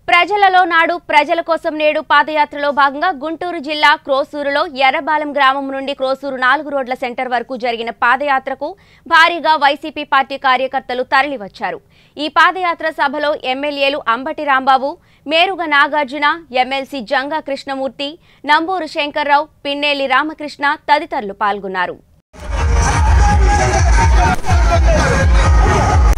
ప్రజలలో నాడు ప్రజల కోసం నేడు పాదయాత్రలో భాగంగా గుంటూరు జిల్లా క్రోసూరులో ఎర్రబాలెం గ్రామం నుండి క్రోసూరు 4 రోడ్ల సెంటర్ వరకు జరిగిన పాదయాత్రకు భారీగా వైసీపీ పార్టీ కార్యకర్తలు తరలివచ్చారు. ఈ పాదయాత్ర సభలో ఎమ్మెల్యేలు అంబటి రాంబాబు, మేరుగ నాగార్జున, ఎమ్మెల్సీ జంగా కృష్ణమూర్తి, నంబూరు శంకర్రావు, పిన్నేలి రామకృష్ణ తదితరులు పాల్గొన్నారు.